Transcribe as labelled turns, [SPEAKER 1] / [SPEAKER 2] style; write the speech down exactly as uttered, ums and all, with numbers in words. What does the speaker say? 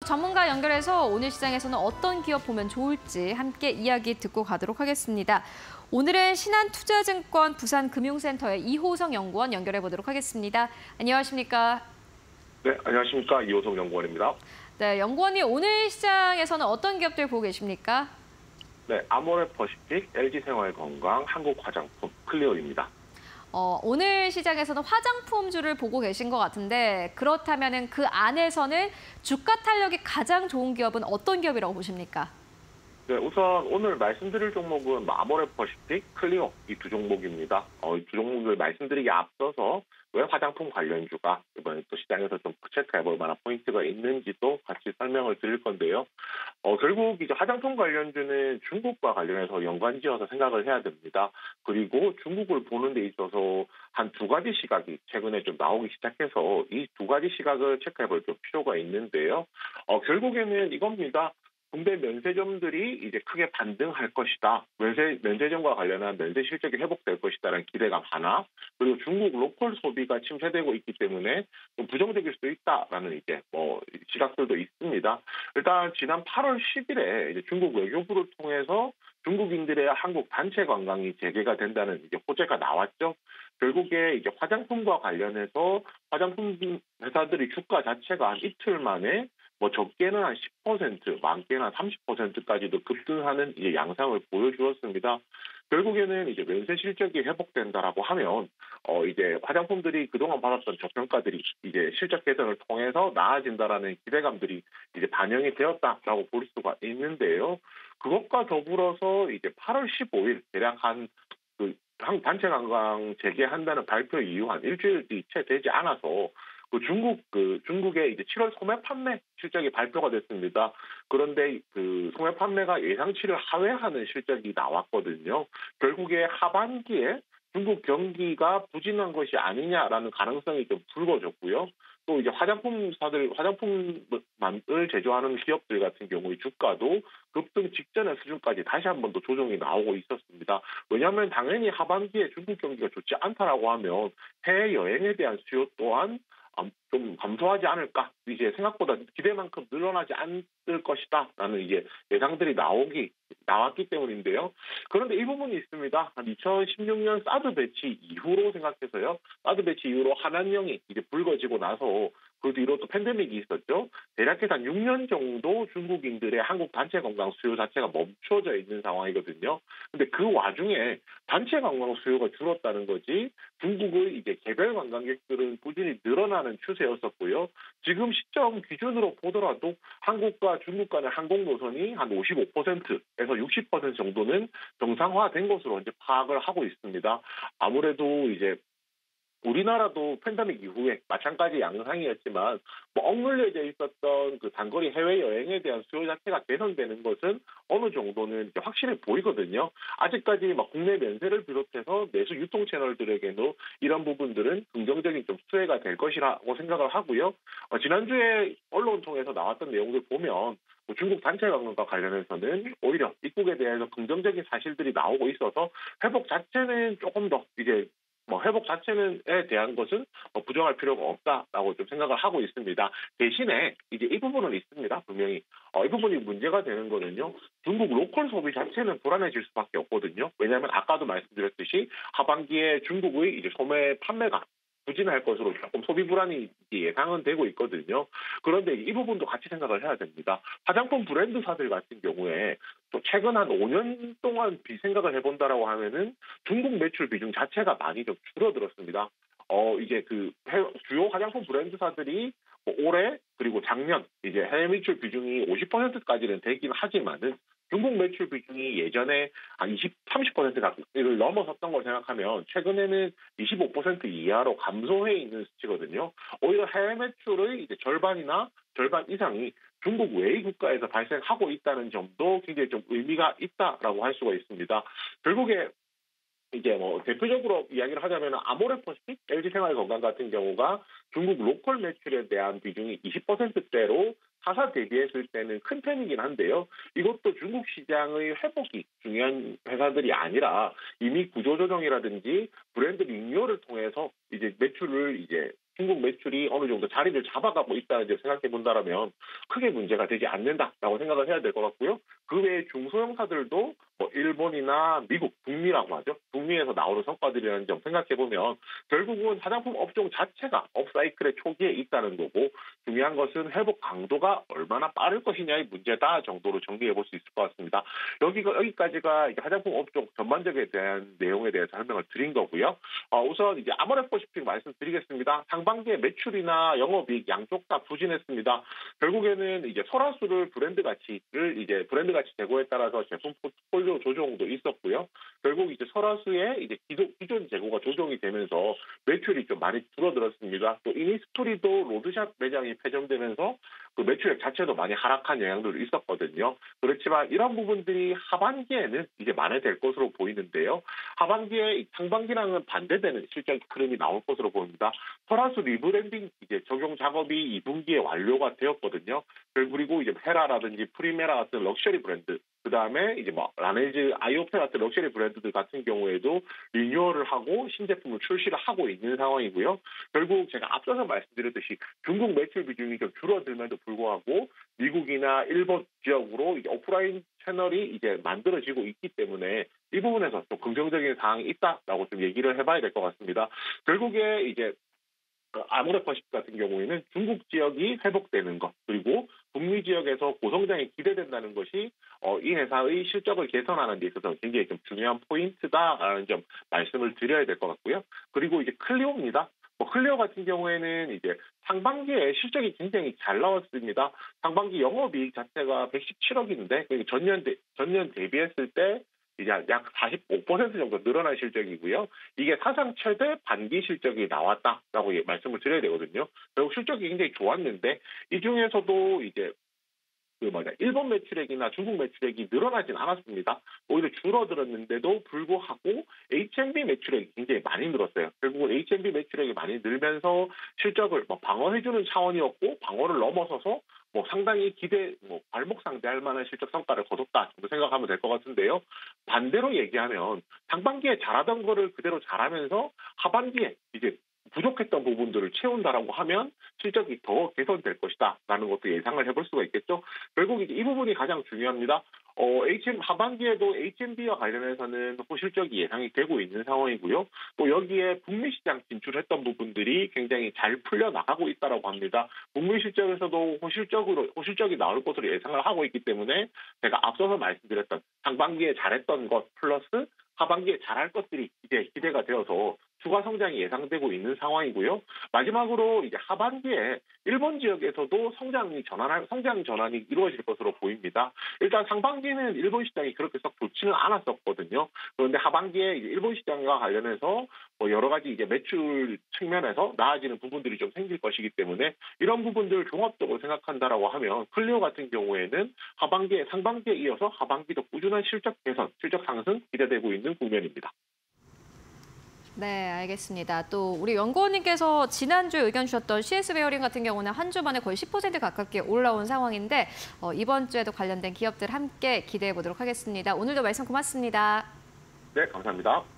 [SPEAKER 1] 전문가 연결해서 오늘 시장에서는 어떤 기업 보면 좋을지 함께 이야기 듣고 가도록 하겠습니다. 오늘은 신한투자증권 부산금융센터의 이호성 연구원 연결해 보도록 하겠습니다. 안녕하십니까?
[SPEAKER 2] 네, 안녕하십니까? 이호성 연구원입니다.
[SPEAKER 1] 네, 연구원님 오늘 시장에서는 어떤 기업들 보고 계십니까?
[SPEAKER 2] 네, 아모레퍼시픽, 엘지생활건강, 한국화장품, 클리오입니다.
[SPEAKER 1] 어, 오늘 시장에서는 화장품주를 보고 계신 것 같은데 그렇다면 그 안에서는 주가 탄력이 가장 좋은 기업은 어떤 기업이라고 보십니까?
[SPEAKER 2] 네, 우선 오늘 말씀드릴 종목은 아모레퍼시픽, 클리오 이 두 종목입니다. 어, 이 두 종목을 말씀드리기 앞서서 왜 화장품 관련주가 이번에 또 시장에서 좀 체크해볼 만한 포인트가 있는지도 같이 설명을 드릴 건데요. 어, 결국 이제 화장품 관련주는 중국과 관련해서 연관지어서 생각을 해야 됩니다. 그리고 중국을 보는 데 있어서 한 두 가지 시각이 최근에 좀 나오기 시작해서 이 두 가지 시각을 체크해볼 필요가 있는데요. 어, 결국에는 이겁니다. 국내 면세점들이 이제 크게 반등할 것이다. 면세, 면세점과 관련한 면세 실적이 회복될 것이다라는 기대감 하나, 그리고 중국 로컬 소비가 침체되고 있기 때문에 좀 부정적일 수도 있다라는 이제 뭐 시각들도 있습니다. 일단 지난 팔월 십일에 이제 중국 외교부를 통해서 중국인들의 한국 단체 관광이 재개가 된다는 이제 호재가 나왔죠. 결국에 이제 화장품과 관련해서 화장품 회사들이 주가 자체가 한 이틀 만에 뭐 적게는 한 십 퍼센트, 많게는 한 삼십 퍼센트까지도 급등하는 이제 양상을 보여주었습니다. 결국에는 이제 면세 실적이 회복된다라고 하면 어 이제 화장품들이 그동안 받았던 저평가들이 이제 실적 개선을 통해서 나아진다라는 기대감들이 이제 반영이 되었다라고 볼 수가 있는데요. 그것과 더불어서 이제 팔월 십오일 대략 한 그 단체 관광 재개한다는 발표 이후 한 일주일이 채 되지 않아서 그 중국 그 중국의 이제 칠월 소매 판매 실적이 발표가 됐습니다. 그런데 그 소매 판매가 예상치를 하회하는 실적이 나왔거든요. 결국에 하반기에 중국 경기가 부진한 것이 아니냐라는 가능성이 좀 불거졌고요. 또 이제 화장품사들, 화장품을 제조하는 기업들 같은 경우의 주가도 급등 직전의 수준까지 다시 한 번 더 조정이 나오고 있었습니다. 왜냐하면 당연히 하반기에 중국 경기가 좋지 않다라고 하면 해외 여행에 대한 수요 또한 좀 감소하지 않을까, 이제 생각보다 기대만큼 늘어나지 않을 것이다라는 이제 예상들이 나오기 나왔기 때문인데요. 그런데 이 부분이 있습니다. 한 이천십육 년 사드 배치 이후로 생각해서요. 사드 배치 이후로 한한령이 이제 불거지고 나서 그 뒤로 또 팬데믹이 있었죠. 대략해서 한 육 년 정도 중국인들의 한국 단체 관광 수요 자체가 멈춰져 있는 상황이거든요. 근데 그 와중에 단체 관광 수요가 줄었다는 거지 중국의 이제 개별 관광객들은 꾸준히 늘어나는 추세였었고요. 지금 시점 기준으로 보더라도 한국과 중국 간의 항공 노선이 한 오십오 퍼센트에서 육십 퍼센트 정도는 정상화된 것으로 이제 파악을 하고 있습니다. 아무래도 이제 우리나라도 팬데믹 이후에 마찬가지 양상이었지만 뭐 억눌려져 있었던 그 단거리 해외 여행에 대한 수요 자체가 개선되는 것은 어느 정도는 이제 확실히 보이거든요. 아직까지 막 국내 면세를 비롯해서 내수 유통 채널들에게도 이런 부분들은 긍정적인 좀 수혜가 될 것이라고 생각을 하고요. 어, 지난주에 언론 통해서 나왔던 내용들 보면 뭐 중국 단체 관광과 관련해서는 오히려 입국에 대해서 긍정적인 사실들이 나오고 있어서 회복 자체는 조금 더 이제 뭐 회복 자체에 대한 것은 뭐 부정할 필요가 없다라고 좀 생각을 하고 있습니다. 대신에 이제 이 부분은 있습니다. 분명히 어, 이 부분이 문제가 되는 거는요. 중국 로컬 소비 자체는 불안해질 수밖에 없거든요. 왜냐하면 아까도 말씀드렸듯이 하반기에 중국의 이제 소매 판매가 부진할 것으로 조금 소비 불안이 예상은 되고 있거든요. 그런데 이 부분도 같이 생각을 해야 됩니다. 화장품 브랜드사들 같은 경우에 또 최근 한 오 년 동안 비 생각을 해본다라고 하면은 중국 매출 비중 자체가 많이 좀 줄어들었습니다. 어 이제 그 주요 화장품 브랜드사들이 뭐 올해 그리고 작년 이제 해외 매출 비중이 오십 퍼센트까지는 되긴 하지만은 중국 매출 비중이 예전에 한 이십, 삼십 퍼센트를 넘어섰던 걸 생각하면 최근에는 이십오 퍼센트 이하로 감소해 있는 수치거든요. 오히려 해외 매출의 이제 절반이나 절반 이상이 중국 외의 국가에서 발생하고 있다는 점도 굉장히 좀 의미가 있다라고 할 수가 있습니다. 결국에 이제 뭐 대표적으로 이야기를 하자면 아모레퍼시픽, 엘지생활건강 같은 경우가 중국 로컬 매출에 대한 비중이 이십 퍼센트대로 타사 대비했을 때는 큰 편이긴 한데요. 이것도 중국 시장의 회복이 중요한 회사들이 아니라 이미 구조조정이라든지 브랜드 리뉴얼을 통해서 이제 매출을 이제 중국 매출이 어느 정도 자리를 잡아가고 있다는 점 생각해 본다라면 크게 문제가 되지 않는다라고 생각을 해야 될 것 같고요. 그 외에 중소형사들도 뭐 일본이나 미국, 북미라고 하죠. 북미에서 나오는 성과들이라는 점 생각해 보면 결국은 화장품 업종 자체가 업사이클의 초기에 있다는 거고 중요한 것은 회복 강도가 얼마나 빠를 것이냐의 문제다 정도로 정리해 볼 수 있을 것 같습니다. 여기가 여기까지가 이제 화장품 업종 전반적에 대한 내용에 대해서 설명을 드린 거고요. 어, 우선 이제 아모레퍼시픽 말씀드리겠습니다. 상반기에 매출이나 영업이익 양쪽 다 부진했습니다. 결국에는 이제 설화수를 브랜드 가치를 이제 브랜드 가치 제고에 따라서 제품 포트폴리오 조정도 있었고요. 결국 이제 설화수의 이제 기존, 기존 재고가 조정이 되면서 매출이 좀 많이 줄어들었습니다. 또 이니스토리도 로드샵 매장이 폐점되면서 그 매출액 자체도 많이 하락한 영향들이 있었거든요. 그렇지만 이런 부분들이 하반기에는 이제 만회될 것으로 보이는데요. 하반기에 상반기랑은 반대되는 실적 흐름이 나올 것으로 보입니다. 설화수 리브랜딩 이제 적용 작업이 이 분기에 완료가 되었거든요. 그리고 이제 헤라라든지 프리메라 같은 럭셔리 브랜드, 그 다음에 이제 뭐 라네즈, 아이오페 같은 럭셔리 브랜드들 같은 경우에도 리뉴얼을 하고 신제품을 출시를 하고 있는 상황이고요. 결국 제가 앞서서 말씀드렸듯이 중국 매출 비중이 좀 줄어들면도 불구하고 미국이나 일본 지역으로 이제 오프라인 채널이 이제 만들어지고 있기 때문에 이 부분에서 좀 긍정적인 사항이 있다라고 좀 얘기를 해봐야 될 것 같습니다. 결국에 이제 아모레퍼시픽 같은 경우에는 중국 지역이 회복되는 것, 그리고 북미 지역에서 고성장이 기대된다는 것이 어, 이 회사의 실적을 개선하는 데 있어서 굉장히 좀 중요한 포인트다라는 점 말씀을 드려야 될 것 같고요. 그리고 이제 클리오입니다. 뭐 클리오 같은 경우에는 이제 상반기에 실적이 굉장히 잘 나왔습니다. 상반기 영업이익 자체가 백십칠억인데 전년 대, 전년 대비했을 때 이제 약 사십오 퍼센트 정도 늘어난 실적이고요. 이게 사상 최대 반기 실적이 나왔다라고 말씀을 드려야 되거든요. 결국 실적이 굉장히 좋았는데 이 중에서도 이제 그 뭐냐 일본 매출액이나 중국 매출액이 늘어나진 않았습니다. 오히려 줄어들었는데도 불구하고 에이치엠비 매출액이 굉장히 많이 늘었어요. 결국은 에이치엠비 매출액이 많이 늘면서 실적을 뭐 방어해주는 차원이었고 방어를 넘어서서 뭐 상당히 기대, 뭐 발목 상대할 만한 실적 성과를 거뒀다 정도 생각하면 될 것 같은데요. 반대로 얘기하면 상반기에 잘하던 거를 그대로 잘하면서 하반기에 이제 부족했던 부분들을 채운다라고 하면 실적이 더 개선될 것이다라는 것도 예상을 해볼 수가 있겠죠. 결국 이제 이 부분이 가장 중요합니다. 어, 에이치엠 하반기에도 에이치엠비와 관련해서는 호실적이 예상이 되고 있는 상황이고요. 또 여기에 북미 시장 진출했던 부분들이 굉장히 잘 풀려 나가고 있다라고 합니다. 북미 실적에서도 호실적으로 호실적이 나올 것으로 예상을 하고 있기 때문에 제가 앞서서 말씀드렸던 상반기에 잘했던 것 플러스 하반기에 잘할 것들이 이제 기대가 되어서 추가 성장이 예상되고 있는 상황이고요. 마지막으로 이제 하반기에 일본 지역에서도 성장이 전환할 성장 전환이 이루어질 것으로 보입니다. 일단 상반기는 일본 시장이 그렇게 썩 좋지는 않았었거든요. 그런데 하반기에 이제 일본 시장과 관련해서 뭐 여러 가지 이제 매출 측면에서 나아지는 부분들이 좀 생길 것이기 때문에 이런 부분들을 종합적으로 생각한다라고 하면 클리오 같은 경우에는 하반기에 상반기에 이어서 하반기도 꾸준한 실적 개선, 실적 상승 기대되고 있는 국면입니다.
[SPEAKER 1] 네, 알겠습니다. 또 우리 연구원님께서 지난주에 의견 주셨던 씨에스 베어링 같은 경우는 한 주 만에 거의 십 퍼센트 가깝게 올라온 상황인데 어, 이번 주에도 관련된 기업들 함께 기대해 보도록 하겠습니다. 오늘도 말씀 고맙습니다.
[SPEAKER 2] 네, 감사합니다.